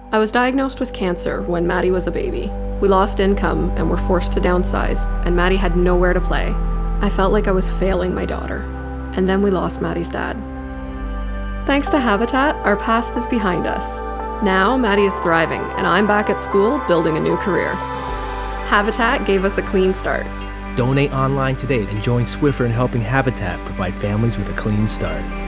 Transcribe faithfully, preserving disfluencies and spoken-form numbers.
I was diagnosed with cancer when Maddie was a baby. We lost income and were forced to downsize, and Maddie had nowhere to play. I felt like I was failing my daughter. And then we lost Maddie's dad. Thanks to Habitat, our past is behind us. Now, Maddie is thriving, and I'm back at school building a new career. Habitat gave us a clean start. Donate online today and join Swiffer in helping Habitat provide families with a clean start.